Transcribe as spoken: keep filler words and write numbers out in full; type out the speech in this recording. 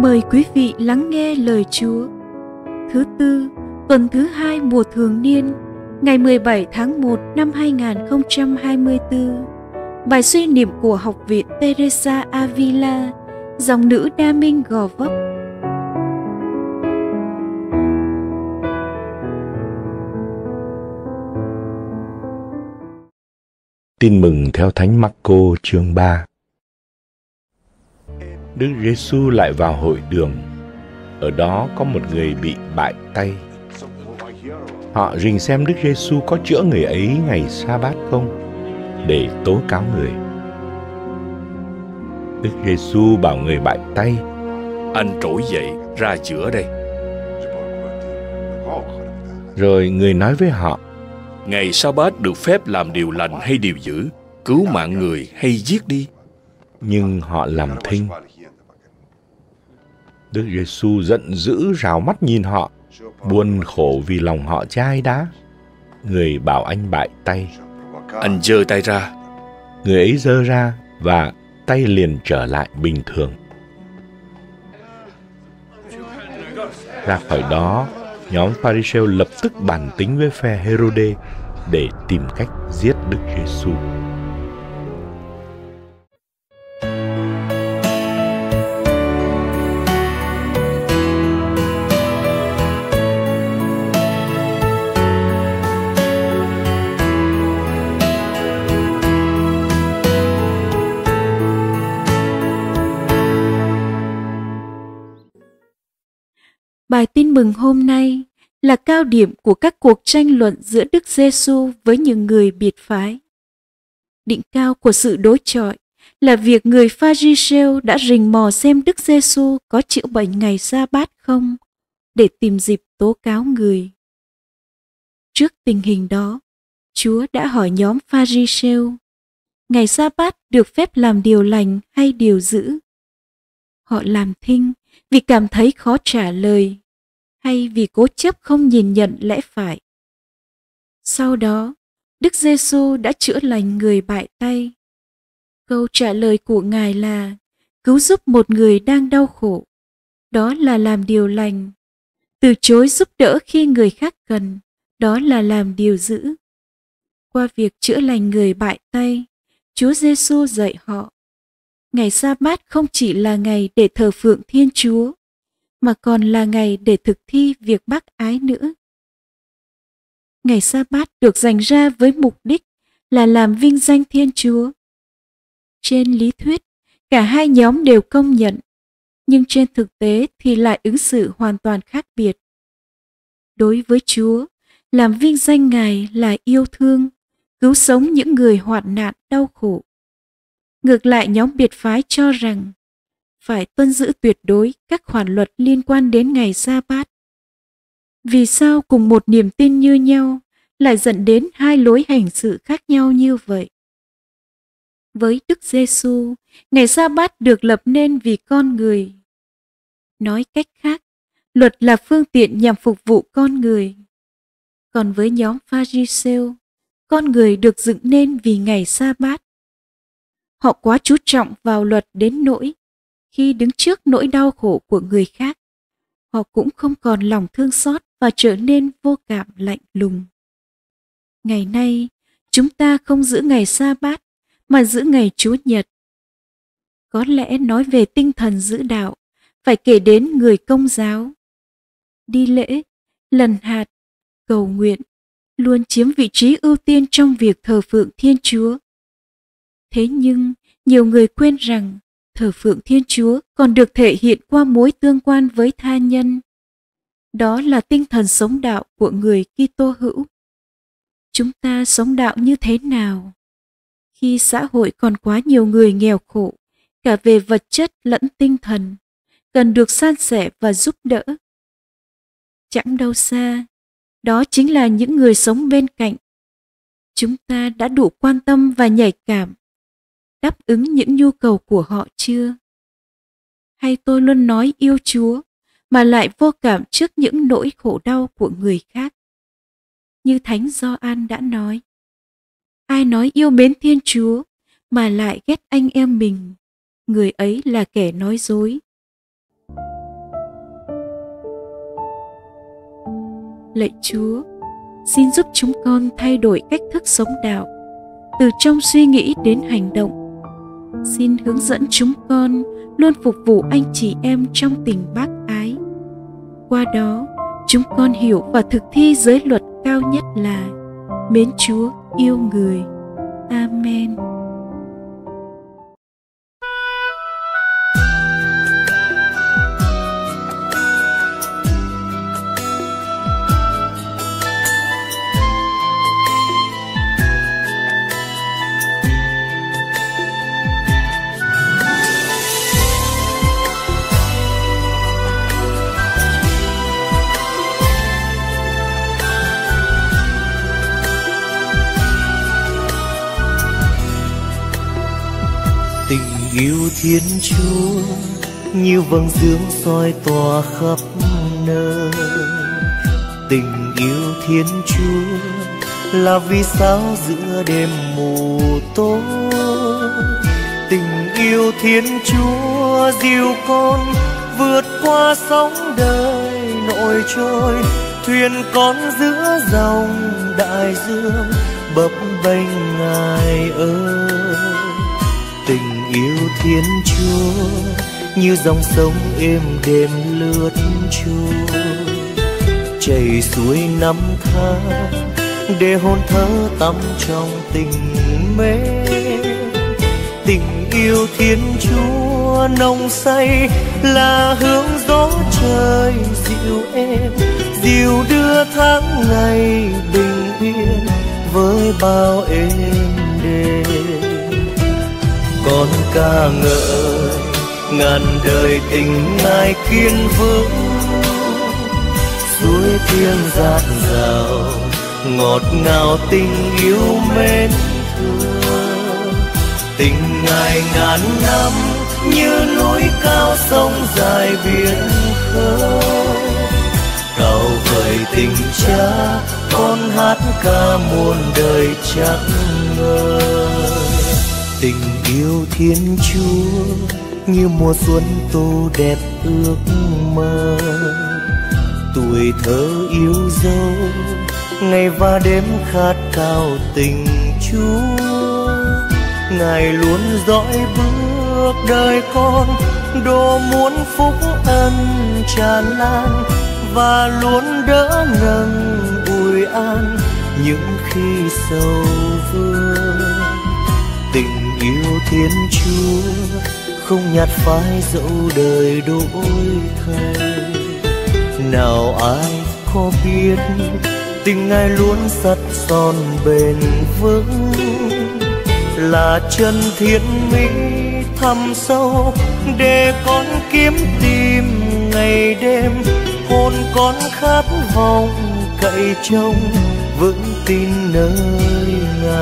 Mời quý vị lắng nghe lời Chúa. Thứ tư, tuần thứ hai mùa thường niên, ngày mười bảy tháng một năm hai nghìn không trăm hai mươi tư. Bài suy niệm của Học viện Teresa Avila, dòng nữ đa minh Gò Vấp. Tin mừng theo Thánh Marco chương ba. Đức Giêsu lại vào hội đường. Ở đó có một người bị bại tay. Họ rình xem Đức Giêsu có chữa người ấy ngày sa-bát không, để tố cáo người. Đức Giêsu bảo người bại tay: Anh trỗi dậy, ra chữa đây. Rồi người nói với họ: Ngày sa-bát được phép làm điều lành hay điều dữ, cứu mạng người hay giết đi? Nhưng họ làm thinh. Đức Giêsu giận dữ rào mắt nhìn họ, buồn khổ vì lòng họ chai đá. Người bảo anh bại tay: Anh giơ tay ra. Người ấy giơ ra và tay liền trở lại bình thường. Ra khỏi đó, nhóm Pha-ri-sêu lập tức bàn tính với phe Hê-rô-đê để tìm cách giết Đức Giêsu. Bài tin mừng hôm nay là cao điểm của các cuộc tranh luận giữa Đức Giêsu với những người biệt phái. Đỉnh cao của sự đối chọi là việc người Pha-ri-sêu đã rình mò xem Đức Giêsu có chữa bệnh ngày sa-bát không, để tìm dịp tố cáo người. Trước tình hình đó, Chúa đã hỏi nhóm Pha-ri-sêu: ngày sa-bát được phép làm điều lành hay điều dữ? Họ làm thinh vì cảm thấy khó trả lời, hay vì cố chấp không nhìn nhận lẽ phải. Sau đó, Đức Giêsu đã chữa lành người bại tay. Câu trả lời của Ngài là cứu giúp một người đang đau khổ. Đó là làm điều lành. Từ chối giúp đỡ khi người khác cần. Đó là làm điều dữ. Qua việc chữa lành người bại tay, Chúa Giêsu dạy họ: ngày sa-bát không chỉ là ngày để thờ phượng Thiên Chúa, mà còn là ngày để thực thi việc bác ái nữa. Ngày sa-bát được dành ra với mục đích là làm vinh danh Thiên Chúa. Trên lý thuyết, cả hai nhóm đều công nhận, nhưng trên thực tế thì lại ứng xử hoàn toàn khác biệt. Đối với Chúa, làm vinh danh Ngài là yêu thương, cứu sống những người hoạn nạn đau khổ. Ngược lại, nhóm biệt phái cho rằng phải tuân giữ tuyệt đối các khoản luật liên quan đến ngày sa-bát. Vì sao cùng một niềm tin như nhau lại dẫn đến hai lối hành xử khác nhau như vậy? Với Đức Giêsu, ngày sa-bát được lập nên vì con người. Nói cách khác, luật là phương tiện nhằm phục vụ con người. Còn với nhóm Pha-ri-sêu, con người được dựng nên vì ngày sa-bát. Họ quá chú trọng vào luật đến nỗi khi đứng trước nỗi đau khổ của người khác, họ cũng không còn lòng thương xót và trở nên vô cảm lạnh lùng. Ngày nay, chúng ta không giữ ngày sa-bát mà giữ ngày Chúa Nhật. Có lẽ nói về tinh thần giữ đạo, phải kể đến người Công giáo. Đi lễ, lần hạt, cầu nguyện luôn chiếm vị trí ưu tiên trong việc thờ phượng Thiên Chúa. Thế nhưng, nhiều người quên rằng thờ phượng Thiên Chúa còn được thể hiện qua mối tương quan với tha nhân. Đó là tinh thần sống đạo của người Kitô hữu. Chúng ta sống đạo như thế nào? Khi xã hội còn quá nhiều người nghèo khổ, cả về vật chất lẫn tinh thần, cần được san sẻ và giúp đỡ. Chẳng đâu xa, đó chính là những người sống bên cạnh. Chúng ta đã đủ quan tâm và nhạy cảm, đáp ứng những nhu cầu của họ chưa? Hay tôi luôn nói yêu Chúa mà lại vô cảm trước những nỗi khổ đau của người khác? Như Thánh Gioan đã nói, ai nói yêu mến Thiên Chúa mà lại ghét anh em mình, người ấy là kẻ nói dối. Lạy Chúa, xin giúp chúng con thay đổi cách thức sống đạo, từ trong suy nghĩ đến hành động. Xin hướng dẫn chúng con luôn phục vụ anh chị em trong tình bác ái. Qua đó, chúng con hiểu và thực thi giới luật cao nhất là mến Chúa, yêu người. Amen. Tình yêu Thiên Chúa như vầng dương soi tỏa khắp nơi. Tình yêu Thiên Chúa là vì sao giữa đêm mù tối. Tình yêu Thiên Chúa dìu con vượt qua sóng đời nổi trôi. Thuyền con giữa dòng đại dương bấp bênh Ngài ơi. Tình yêu Thiên Chúa như dòng sông êm đềm lướt trôi, chảy xuôi năm tháng để hồn thơ tắm trong tình mến. Tình yêu Thiên Chúa nồng say là hướng gió trời dịu êm, dìu đưa tháng ngày bình yên với bao êm đềm. Con ca ngợi ngàn đời tình Ngài kiên vững, suối thiêng dạt dào ngọt ngào tình yêu mến thương. Tình Ngài ngàn năm như núi cao sông dài biển khơi, cao vời tình Cha con hát ca muôn đời chẳng ngơi. Tình yêu Thiên Chúa như mùa xuân tô đẹp ước mơ, tuổi thơ yêu dấu ngày và đêm khát khao tình Chúa. Ngài luôn dõi bước đời con, độ muôn phúc ân tràn lan và luôn đỡ nâng ủi an những khi sầu vương. Tình yêu Thiên Chúa không nhạt phai dẫu đời đổi thay. Nào ai có biết tình Ngài luôn sắt son bền vững, là chân thiện mỹ thẳm sâu để con kiếm tìm ngày đêm. Hồn con khát vọng cậy trông vững tin nơi Ngài.